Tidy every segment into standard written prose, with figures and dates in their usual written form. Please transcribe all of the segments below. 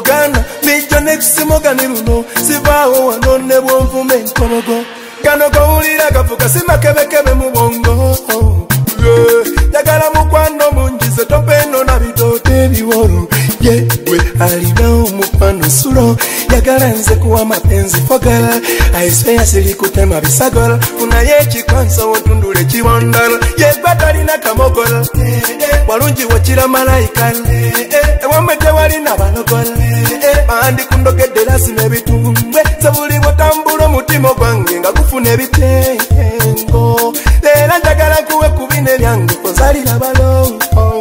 Ogana, Mijo next Mogani Runo, Sibao, and on the one for men, Komogo. Kano Gauli, Gafuka, Simakebe Mubongo. Yagala mukwano munjize topeno na bitote biworu yewe alina mukwano sulo yagala nze kuwa mapenzi fogala aise asili kutema bisagala kuna yechi kwanza wotundule chiwandala yebatalina kamogola walungi wachira malaika ewamete walina balogola andi kundogedera sine bitumbwe zabuli botambulo mutima gwange nga kufuna ebitengo lera njagala kuwe kubine byange kozalira balongo.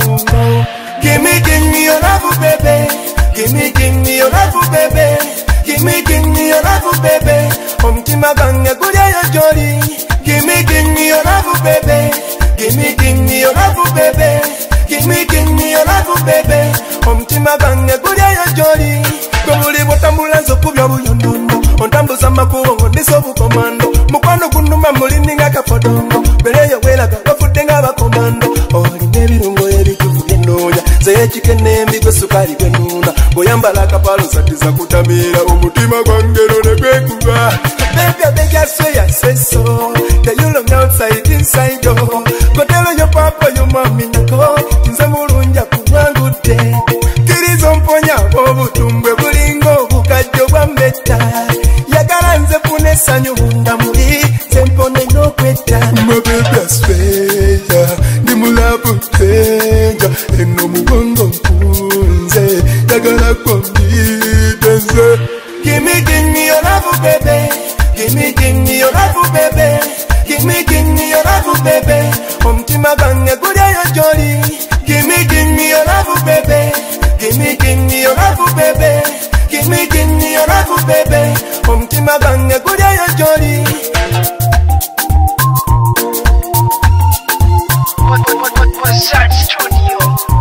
Give me your love, baby. Give me your love, baby. Give me your love, baby. Omtima gange kulia yo jolly. Give me your love, baby. Give me your love, baby. Give me your love, baby. Omtima gange kulia yo jolly. Komuli botambula zokubya buyondondo. Ontambuza makubo ngoniso bukomando. Mukwano kunuma mulini nga kapodongo. Bele yo wela gafudde nga bakomando. Oline birungo ebitufu byenonya. Zeye chikene mbigwe sukali gwenuna. Boyambala kapalo satiza kutamira. Umutima gwangero negwekuba. Baby, I say so. The you look outside, inside yo. Go tell your papa, your mommy, nako. Inze mulunja kubwangute. Kirizo mponya obutumbwe bulingo bukajjo bwambeta. Yagala nze pune sanyu munda muri. Sempone no kweta. My baby, I swear. Ndi mulabu tenja. Eno mugongo mpunze. Yagala kwa mbidenze. Give me your love, baby. Give me your love, baby. Give me your love, baby. Omtima gange kulia yo jolly. Give me your love, baby. Give me your love, baby. Give me your love, baby. Omtima gange kulia yo jolly. What's that studio?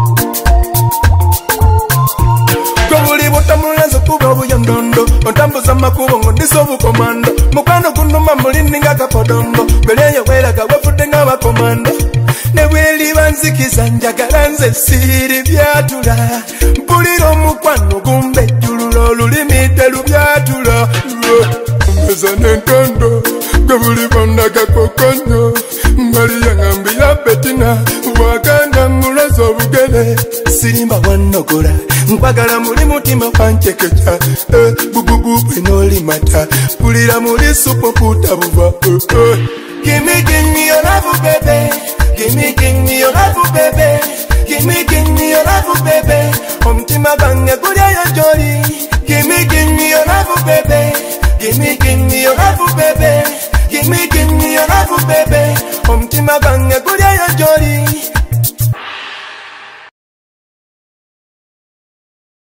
Gobuli botamulanzo kuba buyondondo. Ontambuza makubo ngoniso bukomando. Mukwano kunuma mulini nga kapodondo. Beleyo welaga wafudde nga bakomando. Nebweli banzikiza njagala nze siri byatula. Mpulira omukwano gumbe jjululo olulimi terubyatula. Mbeza n'entondo gobuli bonna gakokonyo. Ngali yangambira betina wakanga mulazo obugere. Sirimba wanogola nkwagala muli mutima kwanchekecha. Bububu bwenoli mata pulira muli supo kutabuva. Give me your love, baby. Give me your love, baby. Give me your love, baby. Omtima gange kulia yo jolly. Give me your love, baby. Give me your love, baby. Give me your love, baby.